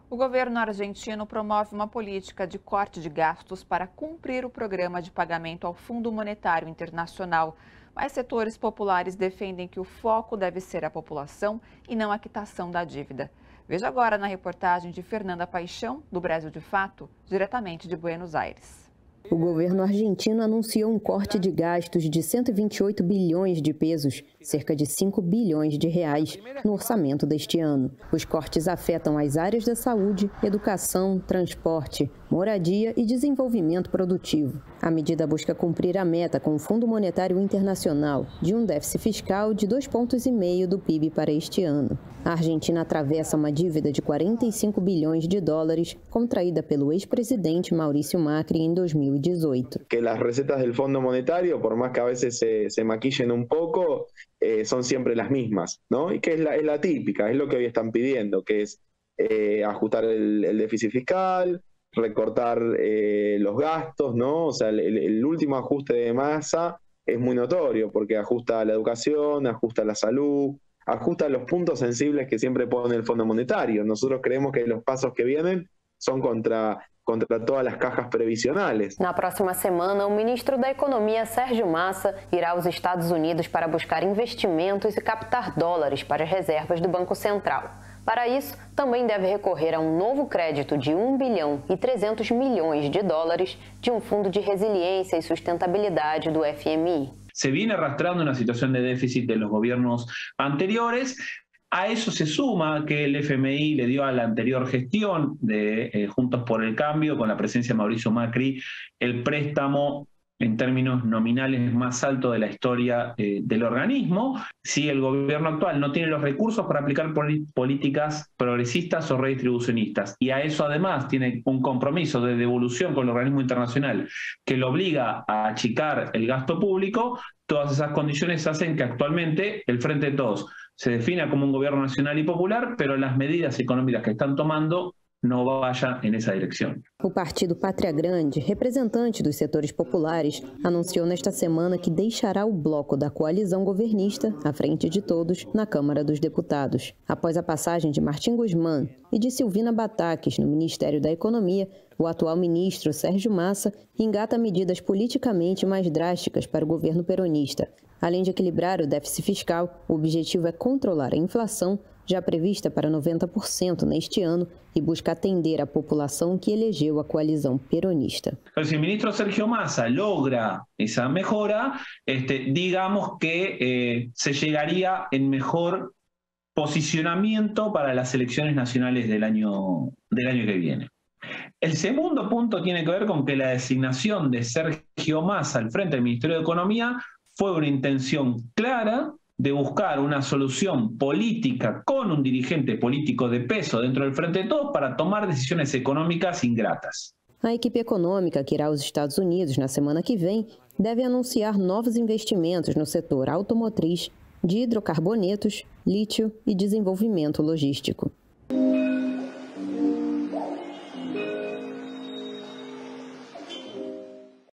O governo argentino promove uma política de corte de gastos para cumprir o programa de pagamento ao Fundo Monetário Internacional. Mas setores populares defendem que o foco deve ser a população e não a quitação da dívida. Veja agora na reportagem de Fernanda Paixão, do Brasil de Fato, diretamente de Buenos Aires. O governo argentino anunciou um corte de gastos de 128 bilhões de pesos, cerca de 5 bilhões de reais, no orçamento deste ano. Os cortes afetam as áreas da saúde, educação, transporte, moradia e desenvolvimento produtivo. A medida busca cumprir a meta com o Fundo Monetário Internacional de um déficit fiscal de 2,5 pontos do PIB para este ano. A Argentina atravessa uma dívida de 45 bilhões de dólares, contraída pelo ex-presidente Mauricio Macri em 2018. Que las recetas del Fondo Monetario, por más que a veces se maquillen un poco, son siempre las mismas, ¿no? Y que es la típica, es lo que hoy están pidiendo, que es ajustar el déficit fiscal, recortar los gastos, ¿no? O sea, el último ajuste de masa es muy notorio porque ajusta a la educación, ajusta a la salud, ajusta los puntos sensibles que siempre pone el Fondo Monetario. Nosotros creemos que los pasos que vienen son contra todas as cajas previsionais. Na próxima semana, o ministro da Economia, Sérgio Massa, irá aos Estados Unidos para buscar investimentos e captar dólares para as reservas do Banco Central. Para isso, também deve recorrer a um novo crédito de 1 bilhão e 300 milhões de dólares de um fundo de resiliência e sustentabilidade do FMI. Se viene arrastrando una situación de déficit de los gobiernos anteriores. A eso se suma que el FMI le dio a la anterior gestión de Juntos por el Cambio, con la presencia de Mauricio Macri, el préstamo en términos nominales más alto de la historia del organismo. Si el gobierno actual no tiene los recursos para aplicar políticas progresistas o redistribucionistas, y a eso además tiene un compromiso de devolución con el organismo internacional que lo obliga a achicar el gasto público, todas esas condiciones hacen que actualmente el Frente de Todos se defina como un gobierno nacional y popular, pero las medidas económicas que están tomando não vaya nessa direção. O Partido Pátria Grande, representante dos setores populares, anunciou nesta semana que deixará o bloco da coalizão governista, à frente de todos, na Câmara dos Deputados. Após a passagem de Martim Guzmán e de Silvina Batakis no Ministério da Economia, o atual ministro Sérgio Massa engata medidas politicamente mais drásticas para o governo peronista. Além de equilibrar o déficit fiscal, o objetivo é controlar a inflação, já prevista para 90% neste ano, e busca atender a população que elegeu a coalizão peronista. Si el ministro Sergio Massa logra esa mejora, digamos que se llegaría en mejor posicionamiento para las elecciones nacionales del año que viene. El segundo punto tiene que ver con que la designación de Sergio Massa al frente del Ministerio de Economía fue una intención clara de buscar una solución política con un dirigente político de peso dentro del Frente de Todos para tomar decisiones económicas ingratas. A equipe econômica que irá aos Estados Unidos na semana que vem deve anunciar novos investimentos no setor automotriz, de hidrocarbonetos, lítio e desenvolvimento logístico.